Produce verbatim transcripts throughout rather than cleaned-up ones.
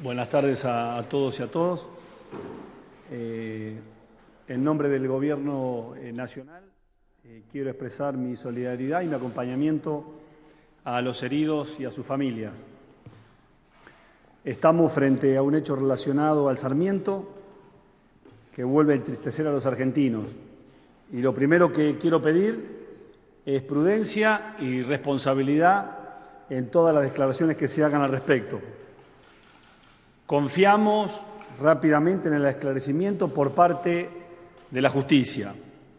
Buenas tardes a, a todos y a todos. Eh, en nombre del Gobierno eh, Nacional eh, quiero expresar mi solidaridad y mi acompañamiento a los heridos y a sus familias. Estamos frente a un hecho relacionado al Sarmiento que vuelve a entristecer a los argentinos. Y lo primero que quiero pedir es prudencia y responsabilidad en todas las declaraciones que se hagan al respecto. Confiamos rápidamente en el esclarecimiento por parte de la justicia.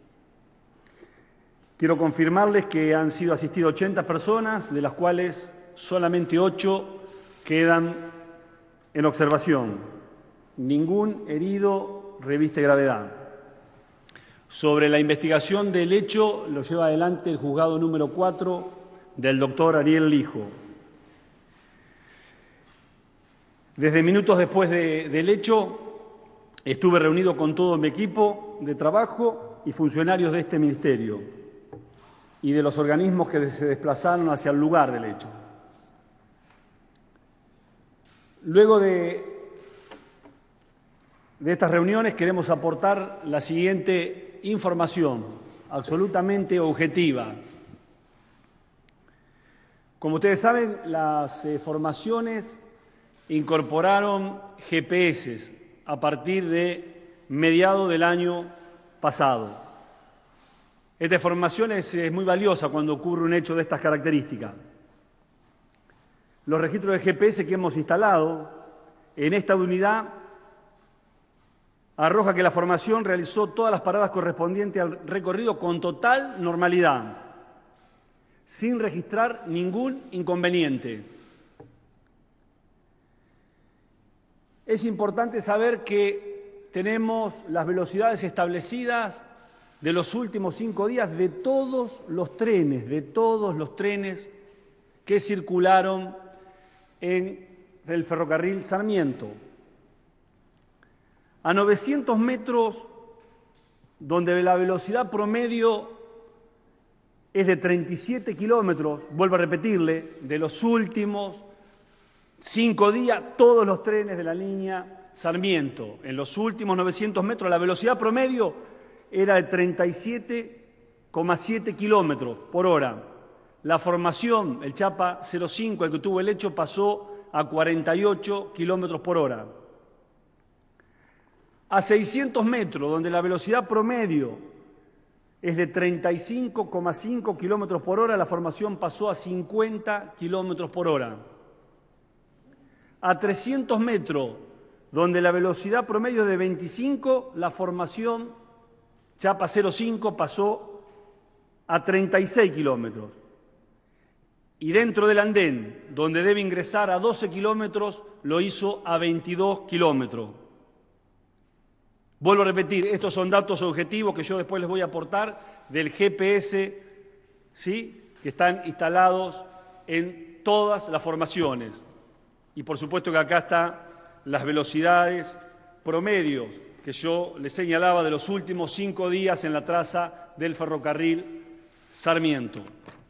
Quiero confirmarles que han sido asistidas ochenta personas, de las cuales solamente ocho quedan en observación. Ningún herido reviste gravedad. Sobre la investigación del hecho lo lleva adelante el juzgado número cuatro del doctor Ariel Lijo. Desde minutos después de, del hecho, estuve reunido con todo mi equipo de trabajo y funcionarios de este ministerio y de los organismos que se desplazaron hacia el lugar del hecho. Luego de, de estas reuniones queremos aportar la siguiente información, absolutamente objetiva. Como ustedes saben, las eh, formaciones incorporaron G P S a partir de mediados del año pasado. Esta información es, es muy valiosa cuando ocurre un hecho de estas características. Los registros de G P S que hemos instalado en esta unidad arroja que la formación realizó todas las paradas correspondientes al recorrido con total normalidad, sin registrar ningún inconveniente. Es importante saber que tenemos las velocidades establecidas de los últimos cinco días de todos los trenes, de todos los trenes que circularon en el ferrocarril Sarmiento. A novecientos metros, donde la velocidad promedio es de treinta y siete kilómetros, vuelvo a repetirle, de los últimos cinco días, todos los trenes de la línea Sarmiento, en los últimos novecientos metros, la velocidad promedio era de treinta y siete coma siete kilómetros por hora. La formación, el Chapa cero cinco, el que tuvo el hecho, pasó a cuarenta y ocho kilómetros por hora. A seiscientos metros, donde la velocidad promedio es de treinta y cinco coma cinco kilómetros por hora, la formación pasó a cincuenta kilómetros por hora. A trescientos metros, donde la velocidad promedio es de veinticinco, la formación Chapa cero cinco pasó a treinta y seis kilómetros. Y dentro del andén, donde debe ingresar a doce kilómetros, lo hizo a veintidós kilómetros. Vuelvo a repetir, estos son datos objetivos que yo después les voy a aportar del G P S, ¿sí?, que están instalados en todas las formaciones. Y por supuesto que acá están las velocidades promedios que yo les señalaba de los últimos cinco días en la traza del ferrocarril Sarmiento.